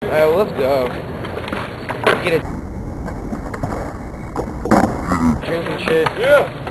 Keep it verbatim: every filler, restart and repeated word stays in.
Alright, well, let's go. Get a drink and shit. Yeah.